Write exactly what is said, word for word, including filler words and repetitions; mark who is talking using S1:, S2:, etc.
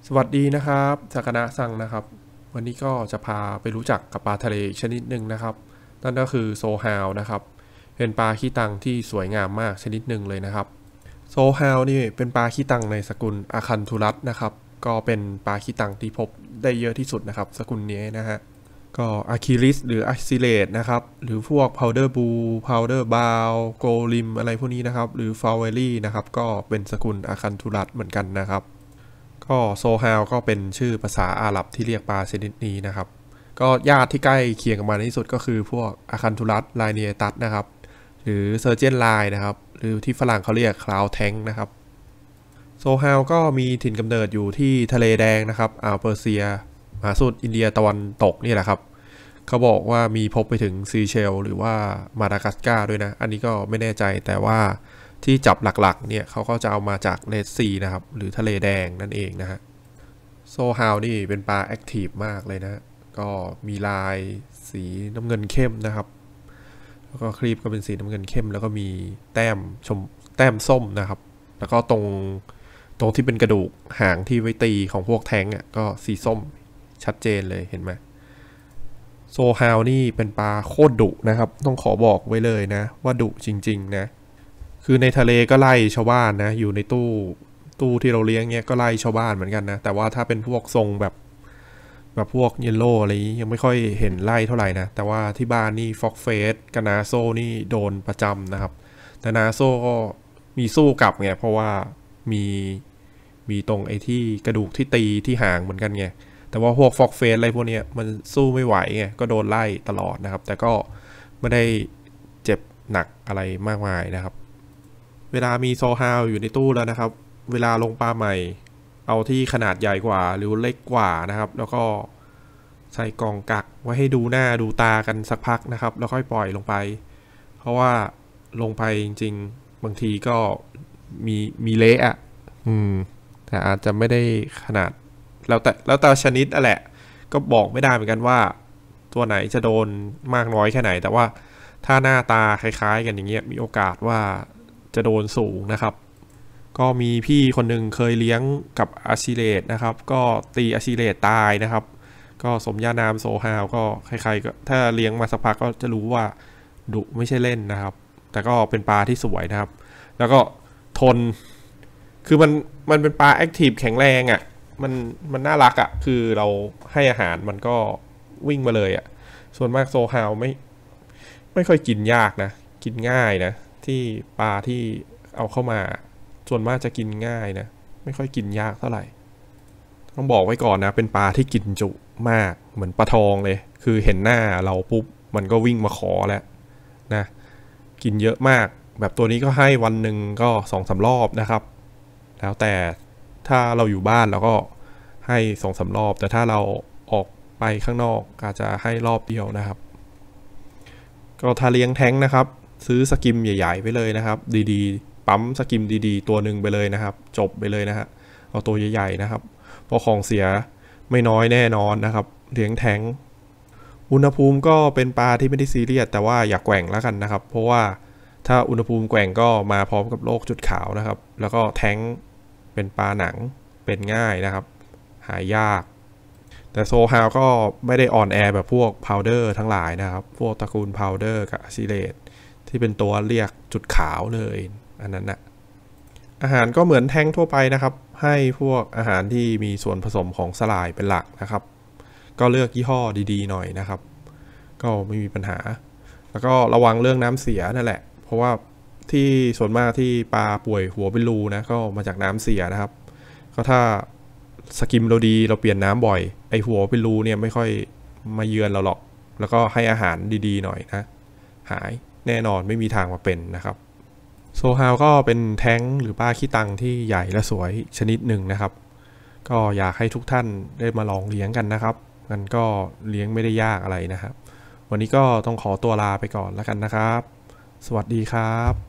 S1: สวัสดีนะครับสักนะซังนะครับวันนี้ก็จะพาไปรู้จักกับปลาทะเลชนิดหนึ่งนะครับนั่นก็คือโซฮาวนะครับเป็นปลาขี้ตังที่สวยงามมากชนิดหนึ่งเลยนะครับโซฮาวนี่เป็นปลาขี้ตังในสกุลอะคันทูรัสนะครับก็เป็นปลาขี้ตังที่พบได้เยอะที่สุดนะครับสกุลนี้นะฮะก็อะคิลิสหรืออะซิเลตนะครับหรือพวกพาวเดอร์บูพาวเดอร์บาวโกลิมอะไรพวกนี้นะครับหรือฟาวเวลี่นะครับก็เป็นสกุลอะคันทูรัสเหมือนกันนะครับก็โซฮาวก็เป็นชื่อภาษาอาหรับที่เรียกปลาชนิดนี้นะครับก็ญาติที่ใกล้เคียงกันมาที่สุดก็คือพวกอะคันทูรัสไลเนียตัสนะครับหรือเซอร์เจนไลน์นะครับหรือที่ฝรั่งเขาเรียกคลาวแทงนะครับโซฮาวก็มีถิ่นกำเนิดอยู่ที่ทะเลแดงนะครับอ่าวเปอร์เซียมหาสมุทรอินเดียตะวันตกนี่แหละครับเขาบอกว่ามีพบไปถึงซีเชลหรือว่ามาดากัสการ์ด้วยนะอันนี้ก็ไม่แน่ใจแต่ว่าที่จับหลักๆเนี่ยเขาก็จะเอามาจากเรดซีนะครับหรือทะเลแดงนั่นเองนะฮะโซฮาวนี่เป็นปลาแอคทีฟมากเลยนะก็มีลายสีน้ำเงินเข้มนะครับแล้วก็ครีบก็เป็นสีน้ำเงินเข้มแล้วก็มีแต้มชมแต้มส้มนะครับแล้วก็ตรงตรงที่เป็นกระดูกหางที่ไว้ตีของพวกแท้งอ่ะก็สีส้มชัดเจนเลยเห็นไหมโซฮาวนี่เป็นปลาโคตรดุนะครับต้องขอบอกไว้เลยนะว่าดุจริงๆนะคือในทะเลก็ไล่ชาวบ้านนะอยู่ในตู้ตู้ที่เราเลี้ยงเนี้ยก็ไล่ชาวบ้านเหมือนกันนะแต่ว่าถ้าเป็นพวกทรงแบบแบบพวกเยลโล่อะไรยังไม่ค่อยเห็นไล่เท่าไหร่นะแต่ว่าที่บ้านนี่ฟ็อกเฟสกับนาโซนี่โดนประจำนะครับแต่นาโซก็มีสู้กลับไงเพราะว่ามีมีตรงไอ้ที่กระดูกที่ตีที่หางเหมือนกันไงแต่ว่าพวกฟ็อกเฟสอะไรพวกเนี้ยมันสู้ไม่ไหวไงก็โดนไล่ตลอดนะครับแต่ก็ไม่ได้เจ็บหนักอะไรมากมายนะครับเวลามีโซฮาวอยู่ในตู้แล้วนะครับเวลาลงปลาใหม่เอาที่ขนาดใหญ่กว่าหรือเล็กกว่านะครับแล้วก็ใส่กล่องกักไว้ให้ดูหน้าดูตากันสักพักนะครับแล้วค่อยปล่อยลงไปเพราะว่าลงไปจริงๆบางทีก็มีมีเละอ่ะอืมแต่อาจจะไม่ได้ขนาดแล้วแต่แล้วแต่ชนิดอ่ะแหละก็บอกไม่ได้เหมือนกันว่าตัวไหนจะโดนมากน้อยแค่ไหนแต่ว่าถ้าหน้าตาคล้ายๆกันอย่างเงี้ยมีโอกาสว่าจะโดนสูงนะครับก็มีพี่คนหนึ่งเคยเลี้ยงกับอะซิเลตนะครับก็ตีอะซิเลตตายนะครับก็สมญานามโซฮาวก็ใครๆก็ถ้าเลี้ยงมาสักพักก็จะรู้ว่าดุไม่ใช่เล่นนะครับแต่ก็เป็นปลาที่สวยนะครับแล้วก็ทนคือมันมันเป็นปลาแอคทีฟแข็งแรงอ่ะมันมันน่ารักอ่ะคือเราให้อาหารมันก็วิ่งมาเลยอ่ะส่วนมากโซฮาวไม่ไม่ค่อยกินยากนะกินง่ายนะที่ปลาที่เอาเข้ามาส่วนมากจะกินง่ายนะไม่ค่อยกินยากเท่าไหร่ต้องบอกไว้ก่อนนะเป็นปลาที่กินจุมากเหมือนปลาทองเลยคือเห็นหน้าเราปุ๊บมันก็วิ่งมาขอแล้วนะกินเยอะมากแบบตัวนี้ก็ให้วันหนึ่งก็สองสามรอบนะครับแล้วแต่ถ้าเราอยู่บ้านเราก็ให้สองสามรอบแต่ถ้าเราออกไปข้างนอกอาจจะให้รอบเดียวนะครับก็ถ้าเลี้ยงแท้งนะครับซื้อสกิมใหญ่ๆไปเลยนะครับดีๆปั๊มสกิมดีๆตัวหนึ่งไปเลยนะครับจบไปเลยนะฮะเอาตัวใหญ่ๆนะครับเพราะของเสียไม่น้อยแน่นอนนะครับเลี้ยงแท้งอุณหภูมิก็เป็นปลาที่ไม่ได้ซีเรียสแต่ว่าอย่าแกว่งแล้วกันนะครับเพราะว่าถ้าอุณหภูมิแกว่งก็มาพร้อมกับโรคจุดขาวนะครับแล้วก็แท้งเป็นปลาหนังเป็นง่ายนะครับหายยากแต่โซฮาวก็ไม่ได้อ่อนแอแบบพวกพาวเดอร์ทั้งหลายนะครับพวกตระกูลพาวเดอร์กับอะซิเลตที่เป็นตัวเรียกจุดขาวเลยอันนั้นนะอาหารก็เหมือนแท้งทั่วไปนะครับให้พวกอาหารที่มีส่วนผสมของสลายเป็นหลักนะครับก็เลือกยี่ห้อดีๆหน่อยนะครับก็ไม่มีปัญหาแล้วก็ระวังเรื่องน้ำเสียนั่นแหละเพราะว่าที่ส่วนมากที่ปลาป่วยหัวเป็นรูนะก็มาจากน้ำเสียนะครับก็ถ้าสกิมเราดีเราเปลี่ยนน้ำบ่อยไอหัวเป็นรูเนี่ยไม่ค่อยมาเยือนเราหรอกแล้วก็ให้อาหารดีๆหน่อยนะหายแน่นอนไม่มีทางมาเป็นนะครับโซฮาวก็เป็นแท้งหรือปลาขี้ตังที่ใหญ่และสวยชนิดหนึ่งนะครับก็อยากให้ทุกท่านได้มาลองเลี้ยงกันนะครับมันก็เลี้ยงไม่ได้ยากอะไรนะครับวันนี้ก็ต้องขอตัวลาไปก่อนแล้วกันนะครับสวัสดีครับ